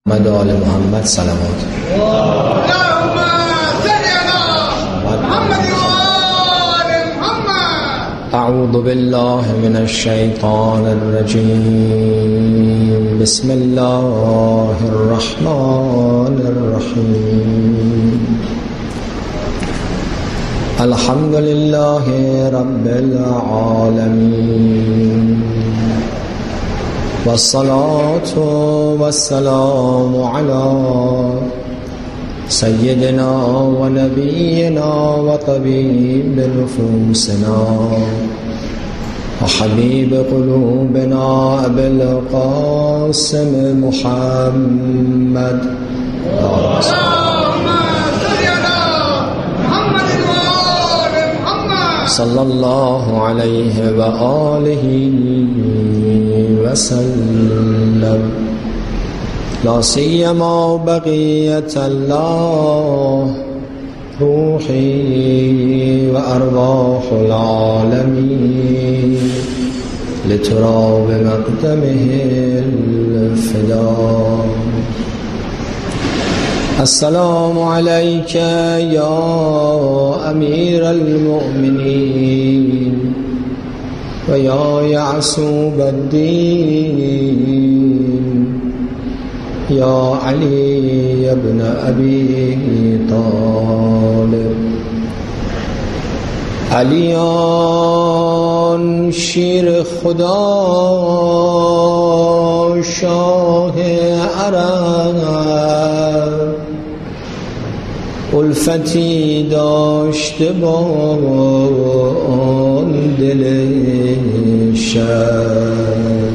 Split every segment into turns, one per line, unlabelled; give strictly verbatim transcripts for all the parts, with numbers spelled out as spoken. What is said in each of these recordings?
محمد آل محمد صلوات.
اللهم صل على محمد وآل محمد.
أعوذ بالله من الشيطان الرجيم. بسم الله الرحمن الرحيم. الحمد لله رب العالمين، والصلاة والسلام على سيدنا ونبينا وطبيب نفوسنا وحبيب قلوبنا أبي القاسم محمد.
اللهم صل على محمد وآل محمد
صلى الله عليه وآله وسلم. لا سيما بقية الله روحي وأرواح العالمين لتراب مقدمه الفداء. السلام عليك يا أمير المؤمنين ويا يعصوب الدين، يا علي بن أبي طالب. علیان شیر خدا شاه عرب، الفتی داشته با آن دل شب،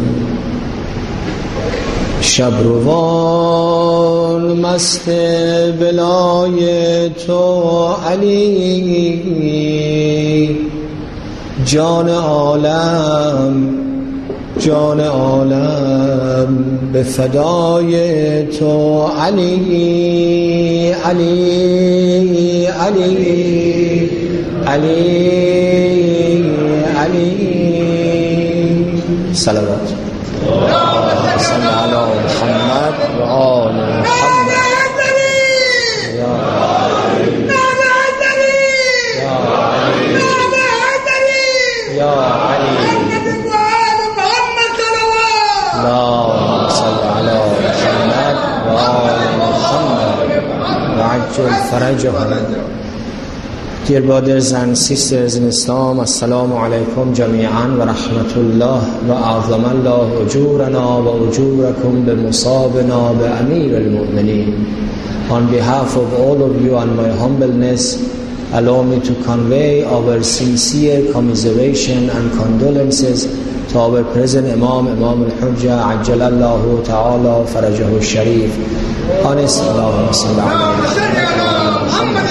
شبروان مست بلای تو علی، جان عالم جان عالم به فدای تو علی علی علی علی علی. صلوات. صل على محمد و آل محمد. یا یا علی. اللهم صل على محمد و آل محمد و عجل فرجهم. Dear brothers and sisters in Islam, Assalamu alaikum jami'an wa rahmatullah wa a'zam Allah ujurana wa ujurakum bi musabina bi Amir al-Mu'mineen. On behalf of all of you and my humbleness, allow me to convey our sincere commiseration and condolences to our present Imam, Imam al-Hujjah, Ajjalallahu ta'ala farajahu sharif. Honest, Allahumma salli ala Muhammad.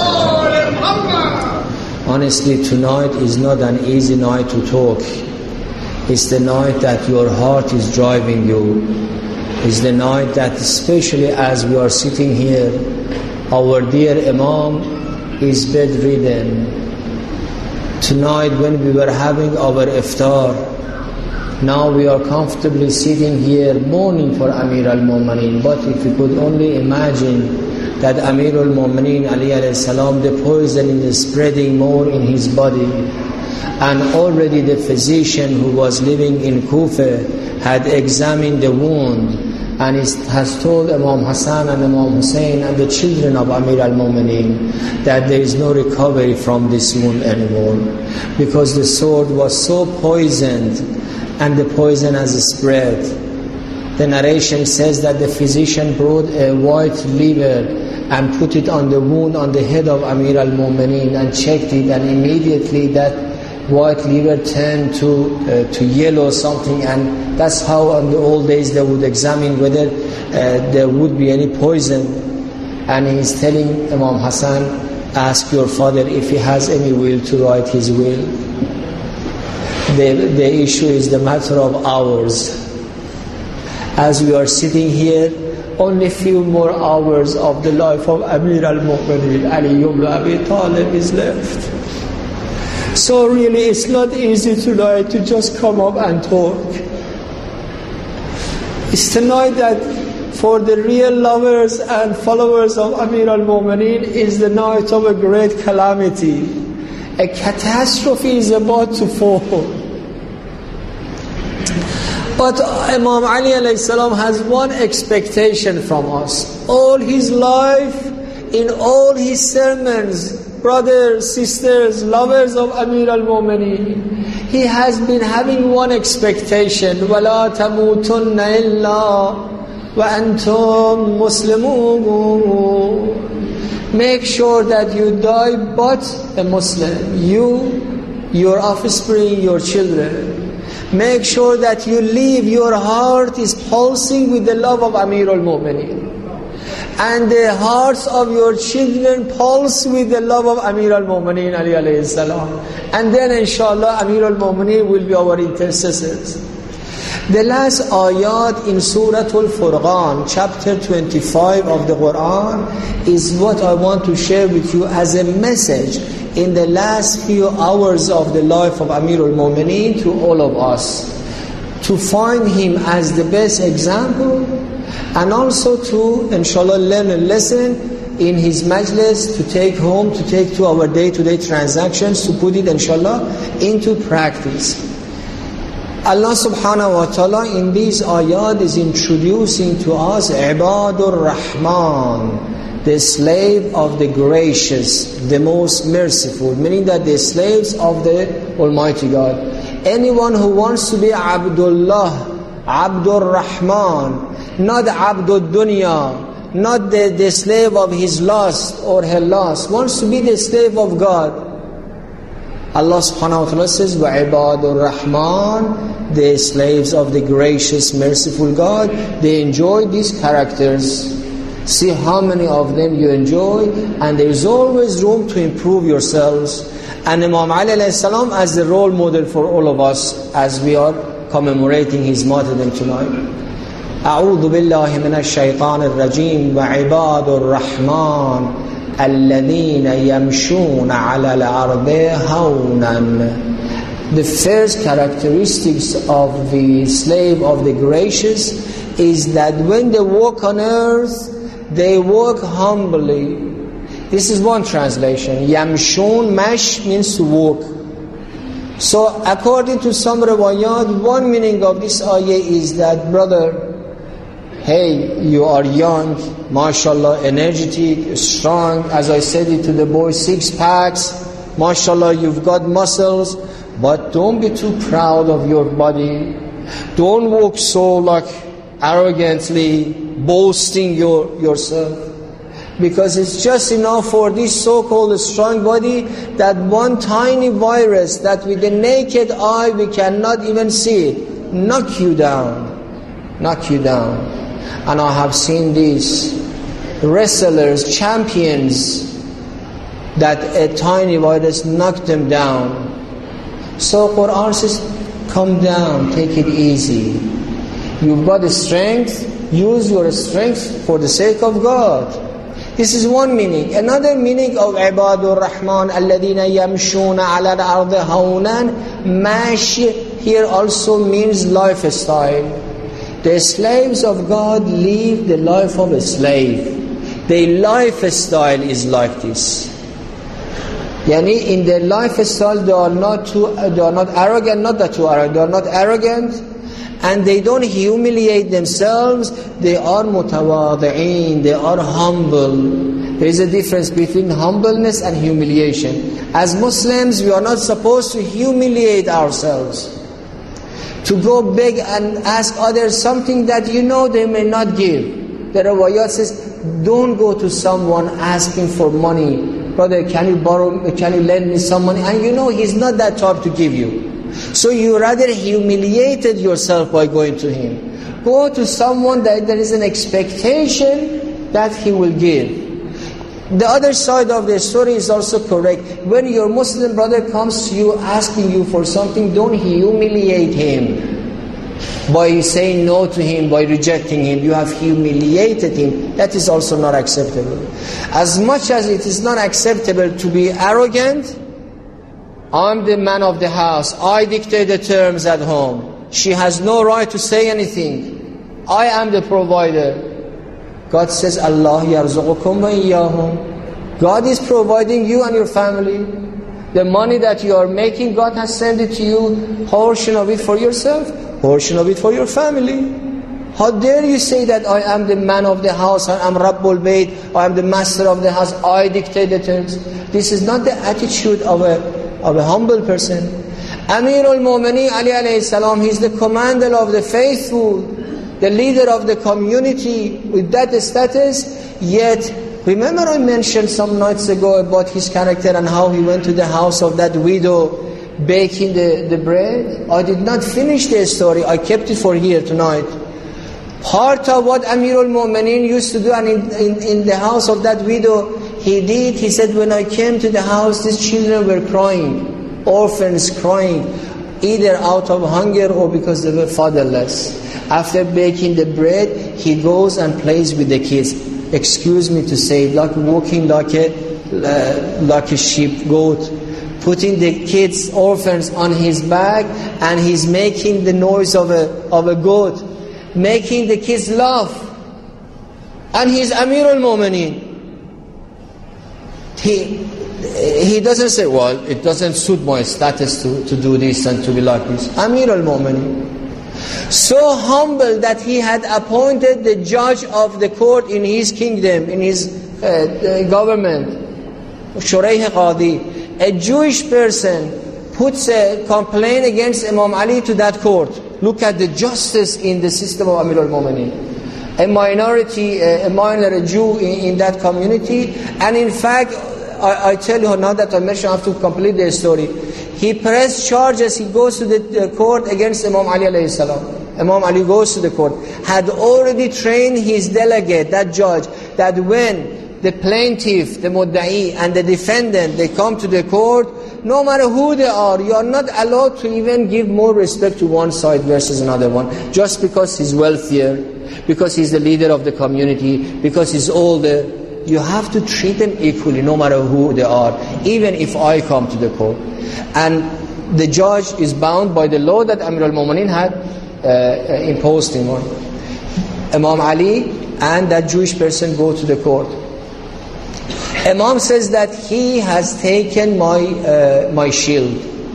Honestly, tonight is not an easy night to talk. It's the night that your heart is driving you. It's the night that, especially as we are sitting here, our dear Imam is bedridden. Tonight when we were having our iftar, now we are comfortably sitting here mourning for Amir al-Mu'mineen. But if you could only imagine that Amir al-Mu'mineen Ali alayhi salam, the poison is spreading more in his body, and already the physician who was living in Kufa had examined the wound and has told Imam Hassan and Imam Hussein and the children of Amir al-Mu'mineen that there is no recovery from this wound anymore, because the sword was so poisoned and the poison has spread. The narration says that the physician brought a white liver and put it on the wound on the head of Amir al-Mu'mineen and checked it, and immediately that white liver turned to uh, to yellow something, and that's how in the old days they would examine whether uh, there would be any poison. And he's telling Imam Hassan, ask your father if he has any will to write his will. The, the issue is the matter of hours. As we are sitting here, only few more hours of the life of Amir al-Mu'mineen Ali ibn Abi Talib is left. So really it's not easy tonight to just come up and talk. It's tonight that For the real lovers and followers of Amir al-Mu'mineen is the night of a great calamity. A catastrophe is about to fall. But Imam Ali alayhi salam has one expectation from us. All his life, in all his sermons, brothers, sisters, lovers of Amir al-Mu'mineen, he has been having one expectation. وَلَا تَمُوتُنَّ إِلَّا وَأَنْتُمْ مُسْلِمُونَ. Make sure that you die but a Muslim. You, your offspring, your children. Make sure that you live, your heart is pulsing with the love of Amir al-Mu'mineen. And the hearts of your children pulse with the love of Amir al-Mu'mineen Ali alayhi salam. And then inshallah Amir al-Mu'mineen will be our intercessors. The last ayat in Surah Al-Furqan, chapter twenty-five of the Quran, is what I want to share with you as a message in the last few hours of the life of Amir al-Mu'mineen to all of us. To find him as the best example, and also to, inshallah, learn a lesson in his majlis, to take home, to take to our day-to-day transactions, to put it, inshallah, into practice. Allah subhanahu wa ta'ala in these ayat is introducing to us Ibadur Rahman, the slave of the gracious, the most merciful, meaning that the slaves of the Almighty God. Anyone who wants to be Abdullah, Abdur Rahman, not Abdul Dunya, not the, the slave of his lust or her lust, wants to be the slave of God. Allah subhanahu wa ta'ala says, وَعِبَادُ الرَّحْمَنِ, the slaves of the gracious, merciful God, they enjoy these characters. See how many of them you enjoy, and there is always room to improve yourselves. And Imam Ali alayhi salam as the role model for all of us as we are commemorating his martyrdom tonight. أعوذ بالله من الشيطان الرجيم وعباد الرحمن الذين يمشون على الأرض هونا. The first characteristics of the slave of the gracious is that when they walk on earth, they walk humbly. This is one translation. Yamshun, mash means to walk. So according to some riwayat, one meaning of this ayah is that, brother, hey, you are young, mashallah, energetic, strong. As I said it to the boys, six packs, mashallah, you've got muscles, but don't be too proud of your body. Don't walk so like arrogantly, boasting your yourself. Because it's just enough for this so-called strong body that one tiny virus that with the naked eye we cannot even see it, knock you down, knock you down. And I have seen these wrestlers, champions, that a tiny virus knocked them down. So Quran says, come down, take it easy. You've got the strength, use your strength for the sake of God. This is one meaning. Another meaning of Ibadur Rahman alladhina yamshuna ala al-ardi hawnan, mash here also means lifestyle. The slaves of God live the life of a slave. Their lifestyle is like this. Yani in their lifestyle they are not too, they are not arrogant, not that too arrogant. They are not arrogant, and they don't humiliate themselves. They are mutawadi'een. They are humble. There is a difference between humbleness and humiliation. As Muslims, we are not supposed to humiliate ourselves, to go beg and ask others something that you know they may not give. The riwayat says, don't go to someone asking for money. Brother, can you borrow, can you lend me some money? And you know he's not that type to give you. So you rather humiliated yourself by going to him. Go to someone that there is an expectation that he will give. The other side of the story is also correct. When your Muslim brother comes to you asking you for something, don't humiliate him by saying no to him, by rejecting him. You have humiliated him. That is also not acceptable. As much as it is not acceptable to be arrogant, I'm the man of the house, I dictate the terms at home, she has no right to say anything, I am the provider. God says, Allah yarzuqukum wa iyyahum. God is providing you and your family. The money that you are making, God has sent it to you, portion of it for yourself, portion of it for your family. How dare you say that I am the man of the house, I am Rabbul Bayt, I am the master of the house, I dictate the terms. This is not the attitude of a, of a humble person. Amir al-Mu'mineen Ali alayhi salam, he is the commander of the faithful, the leader of the community with that status. Yet, remember I mentioned some nights ago about his character and how he went to the house of that widow baking the, the bread? I did not finish the story, I kept it for here tonight. Part of what Amir al-Mu'mineen used to do, and in, in, in the house of that widow, he did, he said, when I came to the house, these children were crying, orphans crying, either out of hunger or because they were fatherless. After baking the bread, he goes and plays with the kids. Excuse me to say, like walking like a, uh, like a sheep, goat, putting the kids, orphans on his back, and he's making the noise of a, of a goat, making the kids laugh. And he's Amir al-Mu'mineen. He, he doesn't say, well, it doesn't suit my status to, to do this and to be like this. Amir al-Mu'mineen. So humble that he had appointed the judge of the court in his kingdom, in his uh, government, Shuraih Qadi. A Jewish person puts a complaint against Imam Ali to that court. Look at the justice in the system of Amir al-Mu'mineen. A minority, a minor Jew in, in that community. And in fact, I, I tell you now that I mentioned, I have to complete the story. He pressed charges, he goes to the, the court against Imam Ali alayhi salam. Imam Ali goes to the court. Had already trained his delegate, that judge, that when the plaintiff, the mudda'i, and the defendant, they come to the court, no matter who they are, you are not allowed to even give more respect to one side versus another one, just because he's wealthier, because he's the leader of the community, because he's older. You have to treat them equally, no matter who they are, even if I come to the court. And the judge is bound by the law that Amir al-Mu'mineen had uh, imposed him on. Imam Ali and that Jewish person go to the court. Imam says that he has taken my uh, my shield.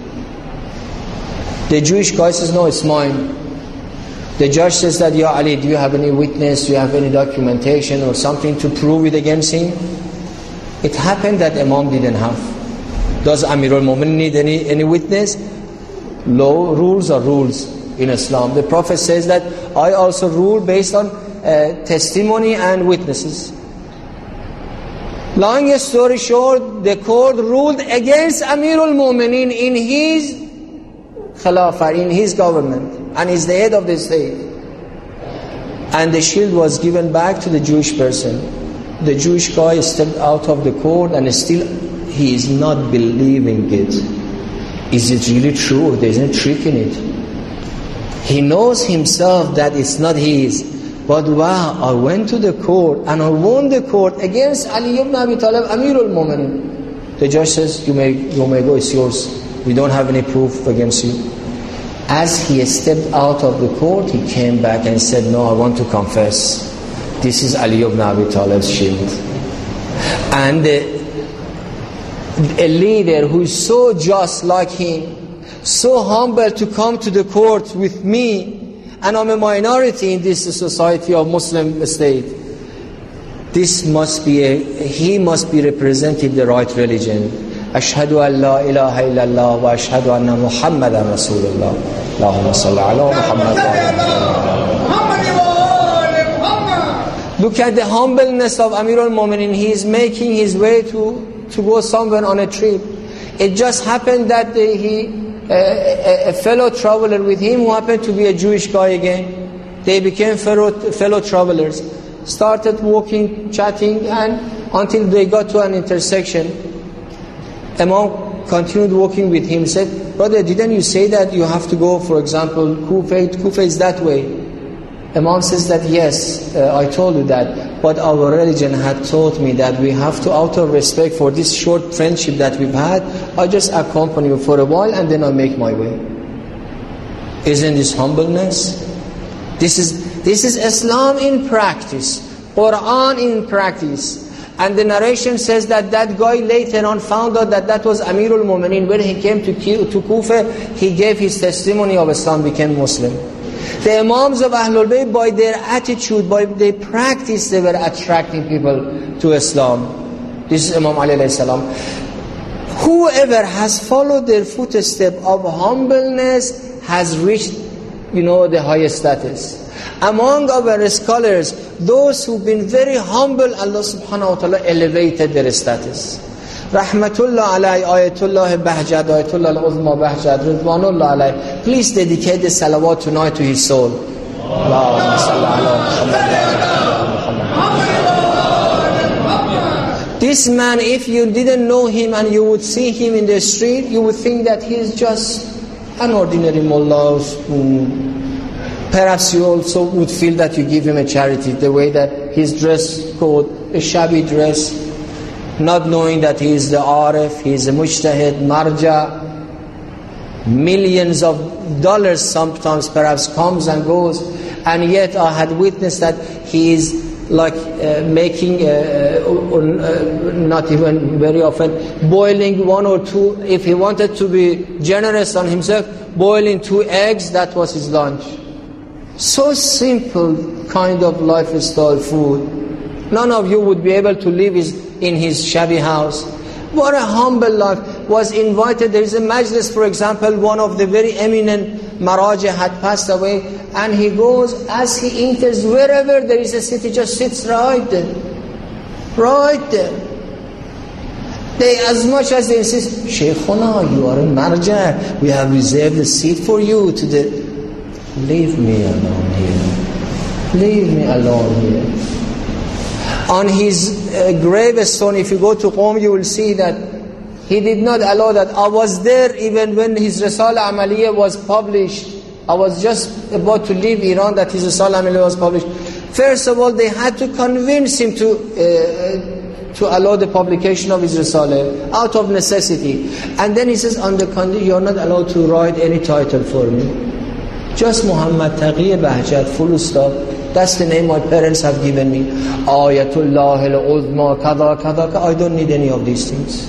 The Jewish guy says, no, it's mine. The judge says that, Ya Ali, do you have any witness, do you have any documentation or something to prove it against him? It happened that Imam didn't have. Does Amir al-Mu'mineen need any, any witness? Law, rules are rules in Islam. The Prophet says that I also rule based on uh, testimony and witnesses. Long story short, the court ruled against Amir al-Mu'mineen in his khilafah, in his government, and is the head of the state. And the shield was given back to the Jewish person. The Jewish guy stepped out of the court and still he is not believing it. Is it really true? There isn't a trick in it. He knows himself that it's not his. But wow, I went to the court and I won the court against Ali ibn Abi Talib, Amir al-Mu'mineen. The judge says, you may, you may go, it's yours. We don't have any proof against you. As he stepped out of the court, he came back and said, no, I want to confess. This is Ali ibn Abi Talib's shield. And the, a leader who is so just like him, so humble to come to the court with me, and I'm a minority in this society of Muslim state. This must be a, he must be representing the right religion. Ashhadu an la ilaha illallah wa ashhadu anna Muhammadan Rasulullah. Allahumma salli ala Muhammad. Look at the humbleness of Amir al-Mu'mineen. He is making his way to, to go somewhere on a trip. It just happened that the, he A, a, a fellow traveler with him who happened to be a Jewish guy again. They became fellow, fellow travelers, started walking, chatting, and until they got to an intersection. Imam continued walking with him, said, brother, didn't you say that you have to go, for example, Kufa, Kufa is that way? Imam says that, yes, uh, I told you that, but our religion had taught me that we have to, out of respect for this short friendship that we've had, I just accompany you for a while and then I make my way. Isn't this humbleness? This is, this is Islam in practice. Quran in practice. And the narration says that that guy later on found out that that was Amirul Mu'mineen. When he came to, to Kufa, he gave his testimony of Islam, became Muslim. The Imams of Ahlul Bayt, by their attitude, by their practice, they were attracting people to Islam. This is Imam Ali alayhi salam. Whoever has followed their footstep of humbleness has reached, you know, the highest status. Among our scholars, those who've been very humble, Allah subhanahu wa ta'ala elevated their status. Rahmatullah alay, ayatullah bahjad, ayatullah al-uzma bahjad, ridwanullah alay. Please dedicate the salawat tonight to his soul. Allahumma salli ala Muhammad. This man, if you didn't know him and you would see him in the street, you would think that he's just an ordinary mullah who perhaps you also would feel that you give him a charity, the way that his dress code, a shabby dress, not knowing that he is the arif, he is a mujtahid, marja. Millions of dollars sometimes perhaps comes and goes, and yet I had witnessed that he is like uh, making, uh, uh, uh, not even very often, boiling one or two, if he wanted to be generous on himself, boiling two eggs, that was his lunch. So simple kind of lifestyle food. None of you would be able to live in his shabby house. What a humble life. Was invited, there is a majlis, for example, one of the very eminent Maraja had passed away, and he goes, as he enters, wherever there is a seat, he just sits right there. Right there. They, as much as they insist, Shaykhuna, you are a Marja, we have reserved a seat for you to the... Leave me alone here. Leave me alone here. On his uh, gravestone, if you go to Qom, you will see that he did not allow that. I was there even when his Risala Amaliyah was published. I was just about to leave Iran that his Risala Amaliyah was published. First of all, they had to convince him to uh, to allow the publication of his Risala out of necessity. And then he says, on the condition, you're not allowed to write any title for me. Just Muhammad Taqi Bahjat, full stop. That's the name my parents have given me. Ayatullah al-Uzma, kada, kada, kada. I don't need any of these things.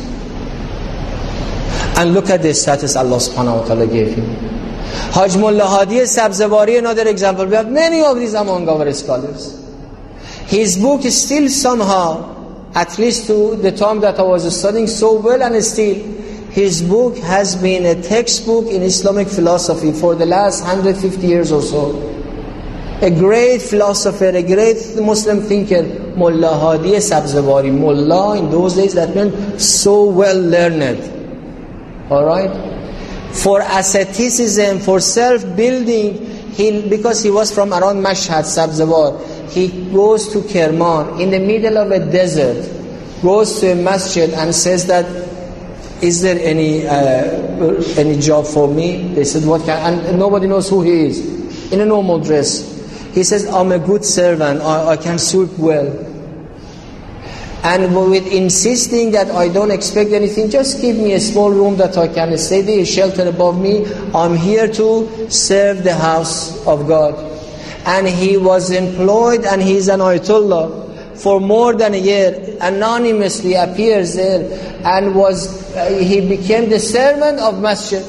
And look at the status Allah subhanahu wa ta'ala gave him. Haj Mullah Hadi Sabzavari, another example. We have many of these among our scholars. His book is still somehow, at least to the time that I was studying so well, and still, his book has been a textbook in Islamic philosophy for the last one hundred fifty years or so. A great philosopher, a great Muslim thinker, Mullah Hadi Sabzavari. Mullah in those days, that meant so well learned. Alright? For asceticism, for self-building, he, because he was from around Mashhad, Sabzawar, he goes to Kerman, in the middle of a desert, goes to a masjid and says that, is there any uh, any job for me? They said, what can, and nobody knows who he is, in a normal dress. He says, I'm a good servant, I, I can sweep well. And with insisting that I don't expect anything, just give me a small room that I can stay there, shelter above me. I'm here to serve the house of God. And he was employed, and he's an Ayatollah for more than a year, anonymously appears there, and was uh, he became the servant of masjid.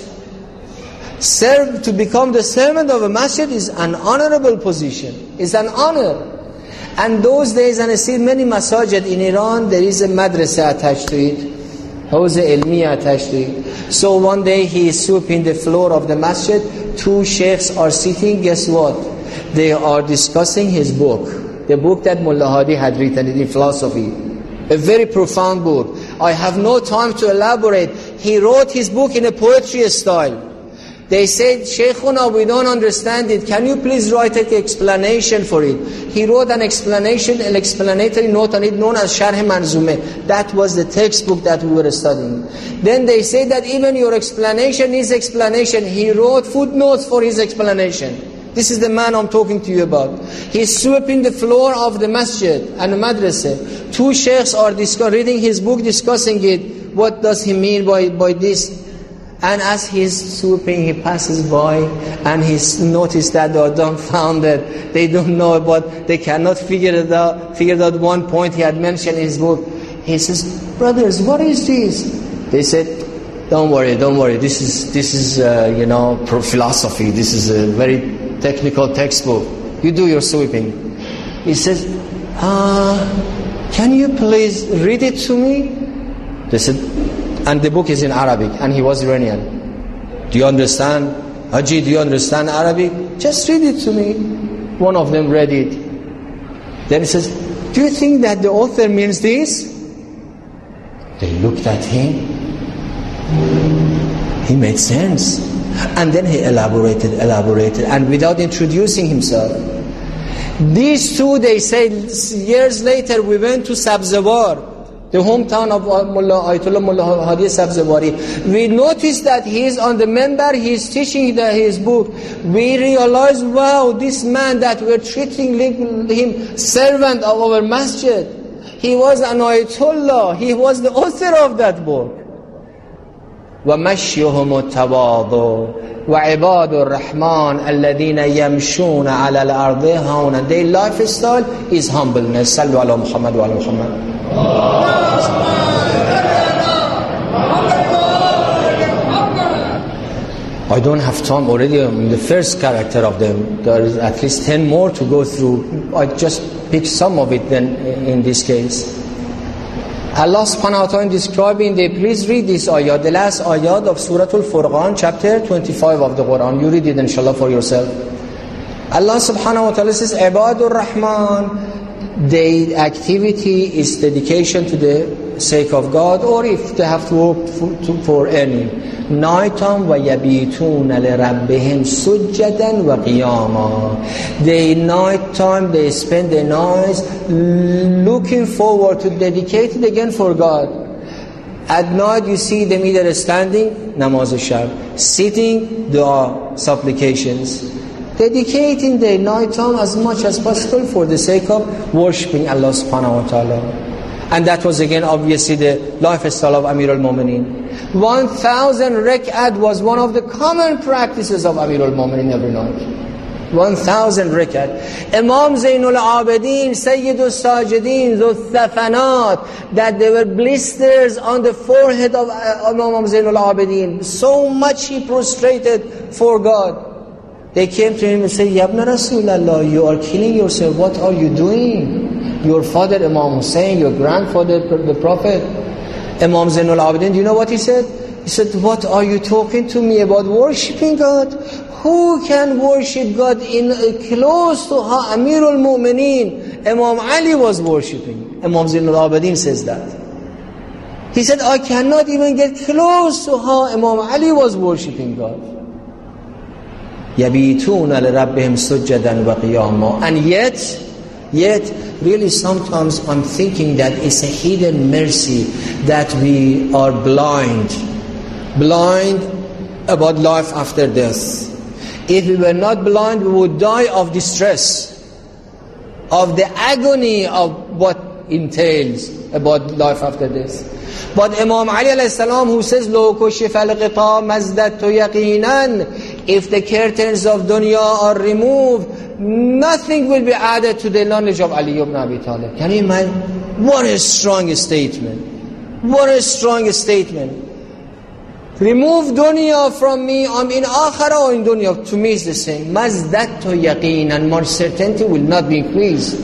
Serve, to become the servant of a masjid is an honorable position, is an honor. And those days, and I see many masajid in Iran, there is a madrasa attached to it, Hawza Ilmiya attached to it. So one day he is sweeping the floor of the masjid, two sheikhs are sitting, guess what? They are discussing his book, the book that Mullah Hadi had written in philosophy. A very profound book. I have no time to elaborate. He wrote his book in a poetry style. They said, Shaykhuna, we don't understand it. Can you please write an explanation for it? He wrote an explanation, an explanatory note on it known as Sharh Manzume. That was the textbook that we were studying. Then they said that even your explanation is explanation. He wrote footnotes for his explanation. This is the man I'm talking to you about. He's sweeping the floor of the masjid and the madrasa. Two sheikhs are reading his book, discussing it. What does he mean by, by this? And as he's swooping, he passes by, and he's noticed that they are dumbfounded. They don't know about, they cannot figure it out, figure out one point he had mentioned in his book. He says, brothers, what is this? They said, don't worry, don't worry. This is, this is uh, you know, philosophy. This is a very technical textbook. You do your sweeping. He says, uh, can you please read it to me? They said, and the book is in Arabic, and he was Iranian. Do you understand? Haji, do you understand Arabic? Just read it to me. One of them read it. Then he says, do you think that the author means this? They looked at him. He made sense. And then he elaborated, elaborated, and without introducing himself. These two, they said, years later, we went to Sabzawar, the hometown of Mullah Ayatollah Mullah Hadi Sabzawari. We noticed that he is on the member, he is teaching the, his book. We realized, wow, this man that we're treating him servant of our masjid, he was an Ayatollah, he was the author of that book. وَمَشْيُهُمُ التَّوَاضُ وَعِبَادُ الرَّحْمَنِ الَّذِينَ يَمْشُونَ عَلَى الْأَرْضِ هَوْنًا. Their lifestyle is humbleness. Sallu ala Muhammad wa ala Muhammad. I don't have time already on the first character of them. There is at least ten more to go through. I just picked some of it then in this case. Allah subhanahu wa ta'ala describing, they please read this ayat, the last ayat of Surah Al-Furqan, chapter twenty-five of the Quran. You read it inshallah for yourself. Allah subhanahu wa ta'ala says, Ibadur Rahman, their activity is dedication to the sake of God, or if they have to work for, to, for earning. Nighttime وَيَبِيتُونَ لِرَبِّهِمْ سُجَّدًا وَقِيَامًا. They nighttime, they spend their nights looking forward to dedicate it again for God. At night you see them either standing, namaz al-shab, sitting, dua, supplications, dedicating their nighttime as much as possible for the sake of worshipping Allah subhanahu wa ta'ala. And that was again obviously the lifestyle of Amir al-Mu'mineen. One thousand rak'at was one of the common practices of Amir al-Mu'mineen every night. One thousand rak'at. Imam Zainul Abidin, Sayyidul Sajidin, Dhul Thafanat, that there were blisters on the forehead of Imam Zainul Abidin. So much he prostrated for God. They came to him and said, Yabna Rasulallah, you are killing yourself. What are you doing? Your father Imam Hussein, your grandfather the Prophet. Imam Zainul Abidin, do you know what he said? He said, what are you talking to me about worshipping God? Who can worship God in uh, close to how Amir al-Mu'mineen, Imam Ali was worshipping? Imam Zainul Abidin says that. He said, I cannot even get close to how Imam Ali was worshipping God. يَبِيتُونَ لِرَبِّهِمْ سُجَّدًا وَقِيَامًا. And yet, yet, really sometimes I'm thinking that it's a hidden mercy that we are blind. Blind about life after death. If we were not blind, we would die of distress, of the agony of what entails about life after death. But Imam Ali alayhi salam, who says, لَوْ كُشِفَ الْغِطَاءَ مَزْدَدْتُ يَقِينًا, if the curtains of dunya are removed, nothing will be added to the knowledge of Ali ibn Abi Talib. Can you imagine? What a strong statement. What a strong statement. Remove dunya from me, I'm in akhirah or in dunya, to me is the same. Mazdadtu yaqeen, and my certainty will not be increased.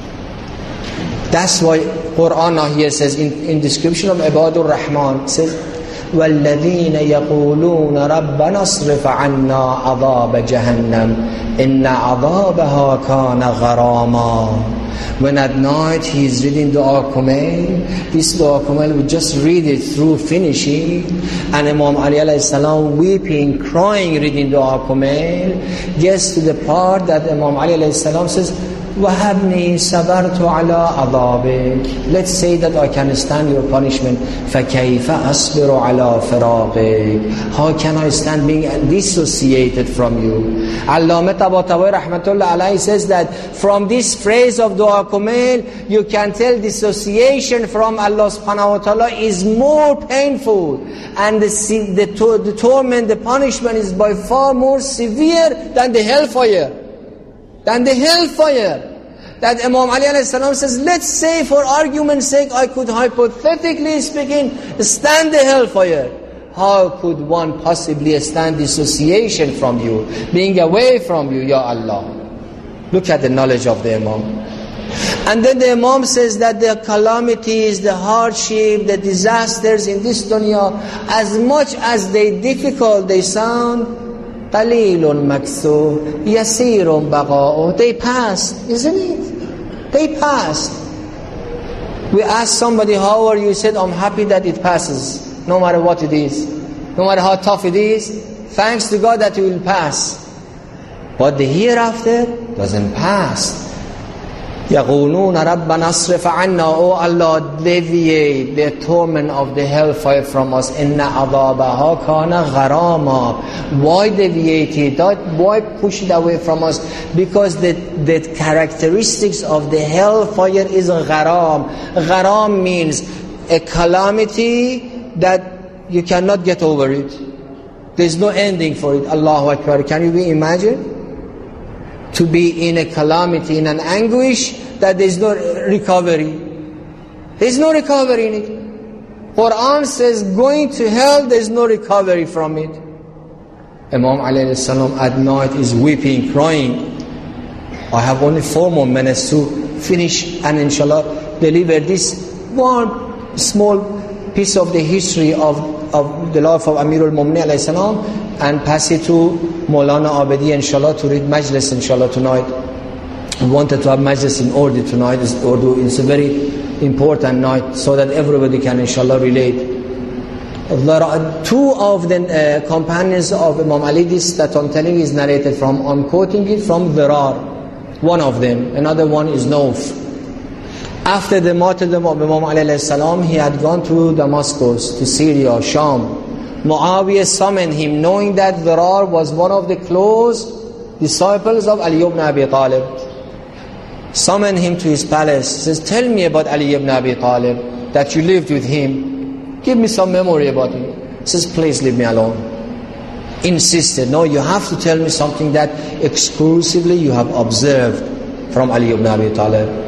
That's why Quran here says, in, in description of Ibadur Rahman, says, وَالَّذِينَ يَقُولُونَ رَبَّنَا اصْرِفْ عَنَّا عَذَابَ جَهَنَّمْ إِنَّ عَذَابَهَا كَانَ غَرَامًا. When at night he is reading Dua Kumail, this Dua Kumail would just read it through finishing, and Imam Ali alayhi salam weeping, crying, reading Dua Kumail, gets to the part that Imam Ali alayhi salam says, وَهَبْنِي صَبَرْتُ عَلَىٰ عَذَابِكَ. Let's say that I can stand your punishment. فَكَيْفَ أَصْبِرُ عَلَىٰ فِرَاقِكَ. How can I stand being dissociated from you? Allama Tabatabai Rahmatullah Alayhi says that from this phrase of Dua Kumail, you can tell dissociation from Allah subhanahu wa ta'ala is more painful. And the, the, the torment, the punishment is by far more severe than the hellfire. Than the hellfire. That Imam Ali alayhi salam says, let's say for argument's sake, I could hypothetically speaking stand the hellfire. How could one possibly stand dissociation from you, being away from you, Ya Allah? Look at the knowledge of the Imam. And then the Imam says that the calamities, the hardship, the disasters in this dunya, as much as they difficult they sound, قَلِيلٌ مَكْثُورٌ يَسِيرٌ بَقَاؤُهُ. They passed, isn't it? They passed. We asked somebody, how are you? He said, I'm happy that it passes, no matter what it is. No matter how tough it is, thanks to God that it will pass. But the hereafter doesn't pass. يَقُولُونَ رَبَّنَا اصْرِفْ عَنَّا. Oh Allah, deviate the torment of the hellfire from us. إِنَّ عَذَابَهَا كَانَ غَرَامًا. Why deviate it? Why push it away from us? Because the, the characteristics of the hellfire is gharam. Gharam means a calamity that you cannot get over it. There's no ending for it. Allahu Akbar. Can you imagine? To be in a calamity, in an anguish, that there's no recovery. There's no recovery in it. Quran says going to hell, there's no recovery from it. Imam alayhi salam at night is weeping, crying. I have only four more minutes to finish and inshallah deliver this one small piece of the history of, of the life of Amirul Mu'minin alayhi salam, and pass it to Maulana Abedi inshallah to read Majlis inshallah tonight. We wanted to have Majlis in Urdu tonight. It's, Urdu, it's a very important night so that everybody can inshallah relate. There are two of the uh, companions of Imam Ali, this that I'm telling you is narrated from, I'm quoting it from Dhirar, one of them. Another one is Nauf. After the martyrdom of Imam Ali alayhi salam, he had gone to Damascus, to Syria, Sham. Muawiyah summoned him, knowing that Dhirar was one of the close disciples of Ali ibn Abi Talib. Summoned him to his palace. He says, tell me about Ali ibn Abi Talib, that you lived with him. Give me some memory about him. He says, please leave me alone. Insisted, no, you have to tell me something that exclusively you have observed from Ali ibn Abi Talib.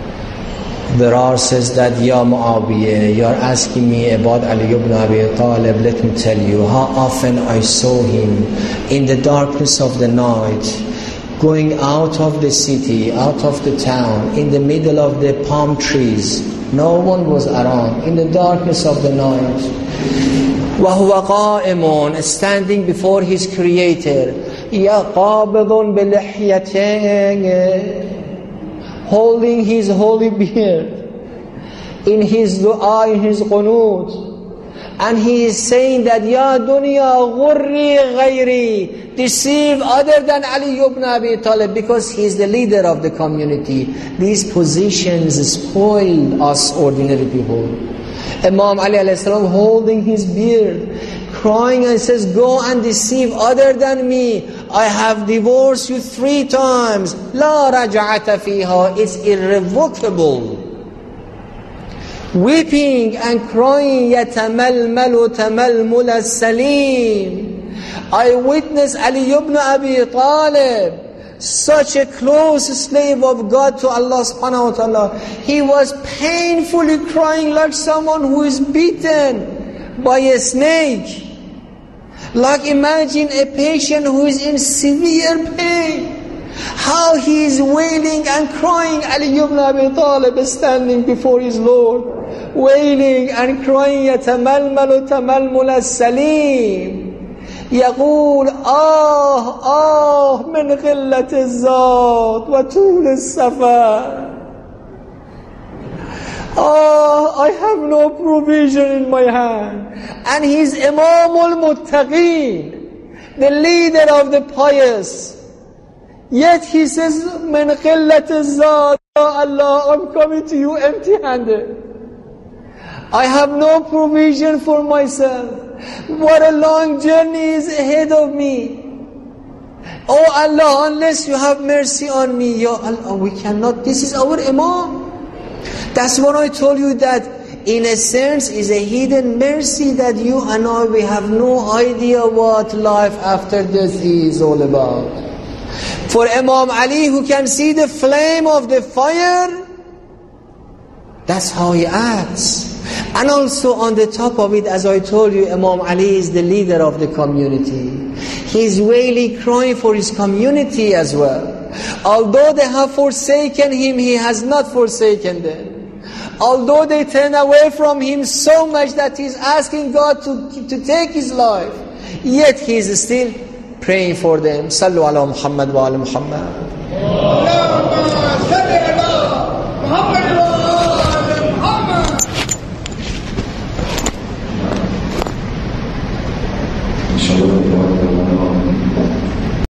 Dhirar says that, Ya Muawiyah, you are asking me about Ali ibn Abi Talib. Let me tell you how often I saw him in the darkness of the night, going out of the city, out of the town, in the middle of the palm trees. No one was around, in the darkness of the night. وَهُوَ قَائِمٌ, standing before his Creator. يَا قَابِضٌ بِلِحْيَتَيْهِ, holding his holy beard, in his dua, in his qunut. And he is saying that, Ya dunya ghurri ghayri, deceive other than Ali ibn Abi Talib, because he is the leader of the community. These positions spoil us ordinary people. Imam Ali alayhi salam holding his beard, crying and says, go and deceive other than me. I have divorced you three times. La raj'ata fiha, it's irrevocable. Weeping and crying, yatamalmalu tamalmul as-salim. I witnessed Ali ibn Abi Talib, such a close slave of God to Allah subhanahu wa ta'ala. He was painfully crying like someone who is beaten by a snake. Like imagine a patient who is in severe pain, how he is wailing and crying. Ali ibn Abi Talib is standing before his Lord, wailing and crying, يَتَمَلْمَلُ تَمَلْمُلَ السَّلِيمِ, يقول آه آه من قلة الزاد وطول السفر. Oh, I have no provision in my hand. And he is Imam al-Muttaqeen, the leader of the pious. Yet he says, "Min qillat az-zad, Allah, I'm coming to you empty-handed. I have no provision for myself. What a long journey is ahead of me. Oh Allah, unless you have mercy on me, Ya Allah, we cannot." This is our Imam. That's what I told you, that in a sense is a hidden mercy that you and I, we have no idea what life after death is all about. For Imam Ali, who can see the flame of the fire, that's how he acts. And also on the top of it, as I told you, Imam Ali is the leader of the community. He's really crying for his community as well. Although they have forsaken him, he has not forsaken them. Although they turn away from him so much that he's asking God to, to take his life, yet he is still praying for them. Sallu ala Muhammad wa ala Muhammad.